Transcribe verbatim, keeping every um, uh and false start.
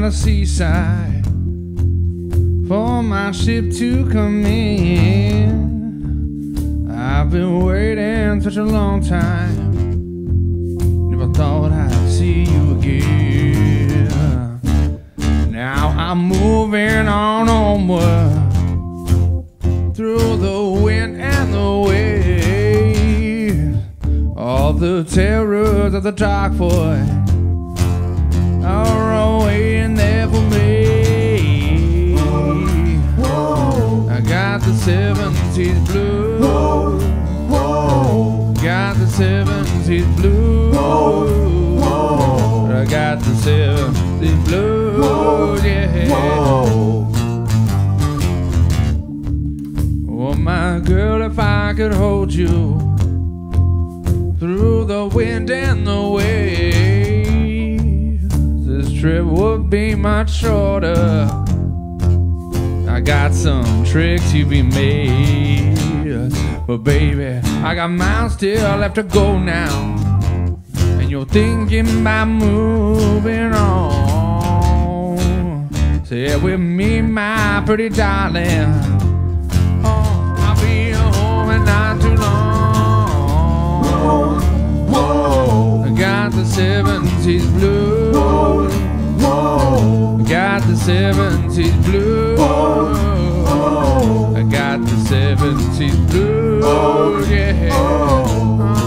the seaside for my ship to come in. I've been waiting such a long time, never thought I'd see you again. Now I'm moving on onward through the wind and the waves. All the terrors of the dark void are waiting there for me. I got the seventies blues. Got the seventies blues. I got the seventies blues, yeah. Oh, my girl, if I could hold you through the wind and the waves, this trip would be much shorter. I got some tricks you be made, but baby, I got miles still left to go now, and you're thinking about moving on. Say it with me, my pretty darling. Oh, I'll be home in not too long. I got the seventies blues. Got the seventies blues. I got the seventies blues, yeah.